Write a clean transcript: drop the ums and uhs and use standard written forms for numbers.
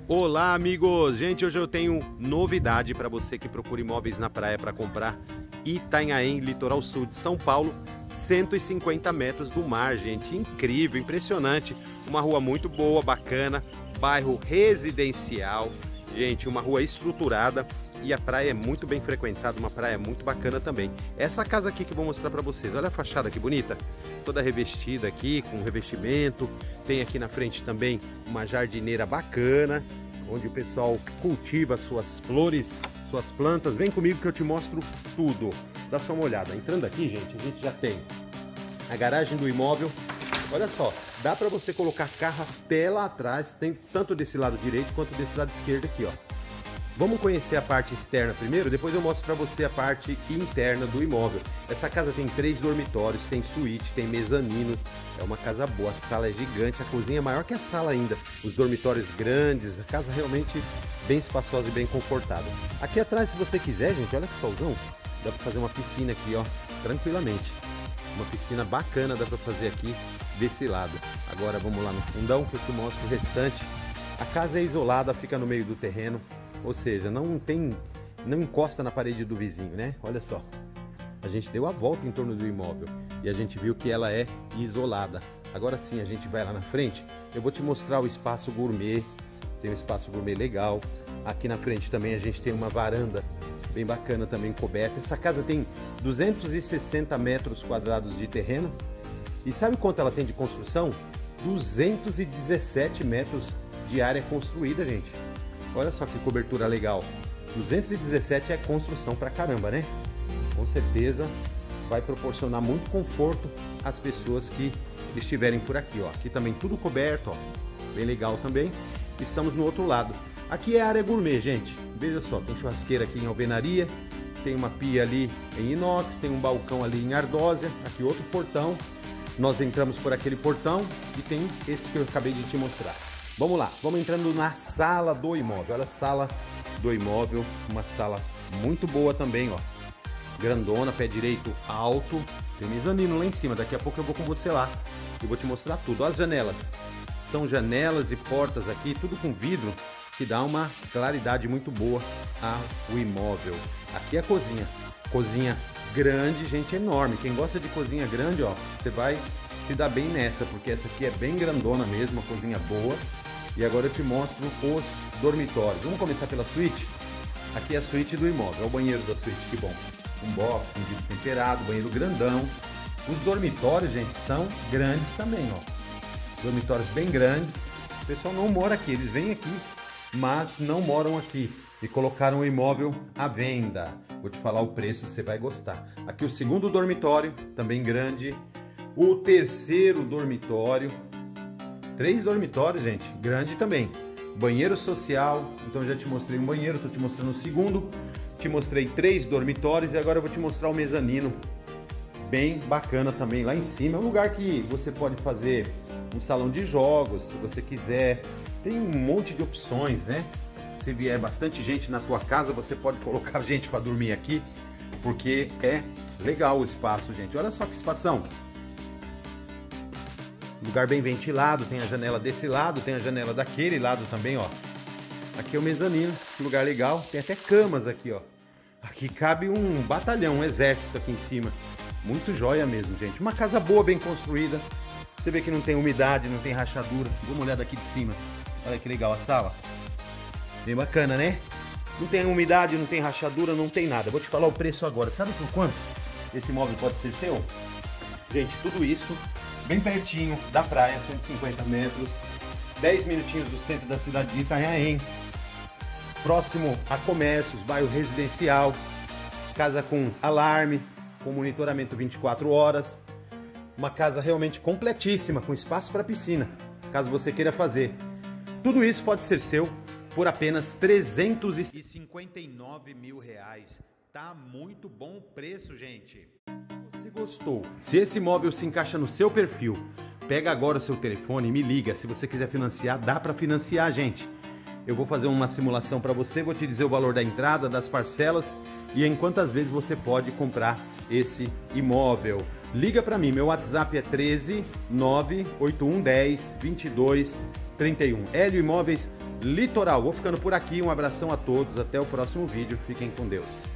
Olá, amigos! Gente, hoje eu tenho novidade para você que procura imóveis na praia para comprar. Itanhaém, litoral sul de São Paulo, 150 metros do mar, gente. Incrível, impressionante. Uma rua muito boa, bacana, bairro residencial. Gente, uma rua estruturada e a praia é muito bem frequentada, uma praia muito bacana também. Essa casa aqui que eu vou mostrar para vocês, olha a fachada que bonita, toda revestida aqui, com revestimento. Tem aqui na frente também uma jardineira bacana, onde o pessoal cultiva suas flores, suas plantas. Vem comigo que eu te mostro tudo. Dá só uma olhada. Entrando aqui, gente, a gente já tem a garagem do imóvel. Olha só, dá para você colocar carro até lá atrás, tem tanto desse lado direito quanto desse lado esquerdo aqui, ó. Vamos conhecer a parte externa primeiro, depois eu mostro para você a parte interna do imóvel. Essa casa tem 3 dormitórios, tem suíte, tem mezanino, é uma casa boa, a sala é gigante, a cozinha é maior que a sala ainda, os dormitórios grandes, a casa realmente bem espaçosa e bem confortável. Aqui atrás, se você quiser, gente, olha que solzão, dá para fazer uma piscina aqui, ó, tranquilamente. Uma piscina bacana dá para fazer aqui desse lado. Agora vamos lá no fundão que eu te mostro o restante. A casa é isolada, fica no meio do terreno, ou seja, não encosta na parede do vizinho, né? Olha só, a gente deu a volta em torno do imóvel e a gente viu que ela é isolada. Agora sim, a gente vai lá na frente, eu vou te mostrar o espaço gourmet. Tem um espaço gourmet legal. Aqui na frente também a gente tem uma varanda bem bacana também coberta. Essa casa tem 260 metros quadrados de terreno. E sabe quanto ela tem de construção? 217 metros de área construída, gente. Olha só que cobertura legal. 217 é construção pra caramba, né? Com certeza vai proporcionar muito conforto às pessoas que estiverem por aqui, ó. Aqui também tudo coberto, ó. Bem legal também. Estamos no outro lado. Aqui é a área gourmet, gente. Veja só, tem churrasqueira aqui em alvenaria, tem uma pia ali em inox, tem um balcão ali em ardósia, aqui outro portão. Nós entramos por aquele portão e tem esse que eu acabei de te mostrar. Vamos lá, vamos entrando na sala do imóvel. Olha a sala do imóvel, uma sala muito boa também, ó. Grandona, pé direito alto, tem mezanino lá em cima. Daqui a pouco eu vou com você lá e vou te mostrar tudo. Olha as janelas, são janelas e portas aqui, tudo com vidro, que dá uma claridade muito boa ao imóvel. Aqui é a cozinha. Cozinha grande, gente, enorme. Quem gosta de cozinha grande, ó, você vai se dar bem nessa, porque essa aqui é bem grandona mesmo, uma cozinha boa. E agora eu te mostro os dormitórios. Vamos começar pela suíte. Aqui é a suíte do imóvel, é o banheiro da suíte, que bom. Um box, um vidro temperado, banheiro grandão. Os dormitórios, gente, são grandes também, ó. Dormitórios bem grandes. O pessoal não mora aqui, eles vêm aqui, mas não moram aqui e colocaram o imóvel à venda. Vou te falar o preço, você vai gostar. Aqui o segundo dormitório, também grande. O terceiro dormitório. 3 dormitórios, gente, grande também. Banheiro social, então já te mostrei um banheiro, tô te mostrando o segundo. Te mostrei 3 dormitórios e agora eu vou te mostrar o mezanino. Bem bacana também lá em cima. É um lugar que você pode fazer um salão de jogos, se você quiser. Tem um monte de opções, né? Se vier bastante gente na tua casa, você pode colocar gente para dormir aqui, porque é legal o espaço, gente. Olha só que espação. Lugar bem ventilado, tem a janela desse lado, tem a janela daquele lado também, ó. Aqui é o mezanino, lugar legal. Tem até camas aqui, ó. Aqui cabe um batalhão, um exército aqui em cima. Muito joia mesmo, gente. Uma casa boa, bem construída. Você vê que não tem umidade, não tem rachadura. Dá uma olhada aqui de cima. Olha que legal a sala. Bem bacana, né? Não tem umidade, não tem rachadura, não tem nada. Vou te falar o preço agora. Sabe por quanto esse imóvel pode ser seu? Gente, tudo isso bem pertinho da praia, 150 metros. 10 minutinhos do centro da cidade de Itanhaém. Próximo a comércios, bairro residencial. Casa com alarme, com monitoramento 24 horas. Uma casa realmente completíssima, com espaço para piscina, caso você queira fazer. Tudo isso pode ser seu por apenas R$359 mil. Tá muito bom o preço, gente. Se gostou, se esse imóvel se encaixa no seu perfil, pega agora o seu telefone e me liga. Se você quiser financiar, dá para financiar, gente. Eu vou fazer uma simulação para você, vou te dizer o valor da entrada, das parcelas e em quantas vezes você pode comprar esse imóvel. Liga para mim, meu WhatsApp é 13 981 10 22 31. Hélio Imóveis Litoral. Vou ficando por aqui, um abração a todos, até o próximo vídeo, fiquem com Deus.